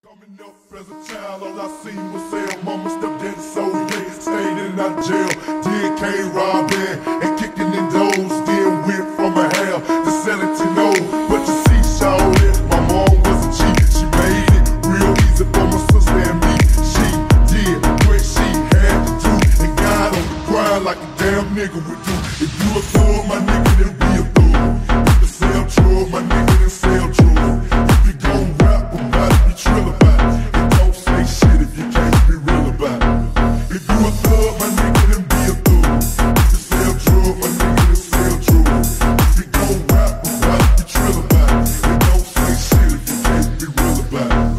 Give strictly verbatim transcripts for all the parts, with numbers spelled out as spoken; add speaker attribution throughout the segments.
Speaker 1: Coming up as a child, all I seen was sell. Mama stepped in, so yeah, stayed in our jail. Did K robbing and kicking in doors. Then went from a hell to selling to no. But you see, shawty, my mom was a cheat. She made it real easy for my sister and me. She did what she had to do and got on the grind like a damn nigga would do. If you a thug, my nigga, then be a thug. If you sell drugs, my nigga, then sell drugs. If you gon' rap about it, be trill about it. And don't say shit if you can't be real about it. If you a thug, my nigga, then be a thug. If you sell drugs, my nigga, then sell drugs. If you gon' rap about it, be trill about it. And don't say shit if you can't be real about it.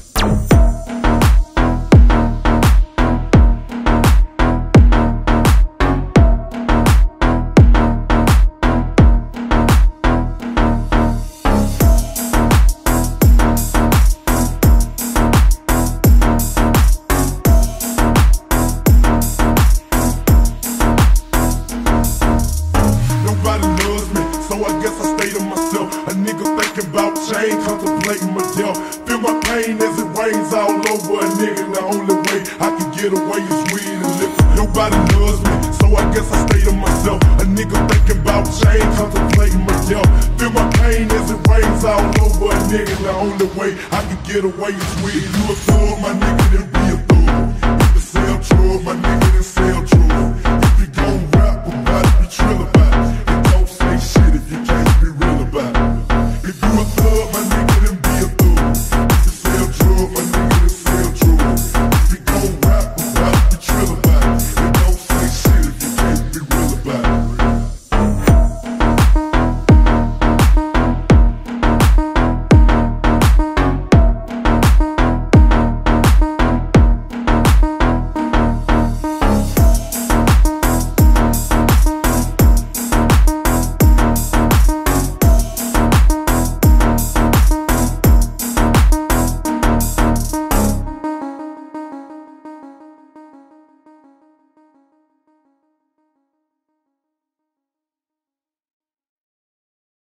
Speaker 1: Chain, contemplating my death. Feel my pain as it rains all over a nigga. The only way I can get away is weed and liquor. Nobody loves me, so I guess I stay to myself. A nigga thinking about chain, contemplating my death. Feel my pain as it rains all over a nigga. The only way I can get away is weed. You a thug, my nigga, then be a thug. If you sell drugs, my nigga, then sell drugs. If you gon' rap about it, be trill about it.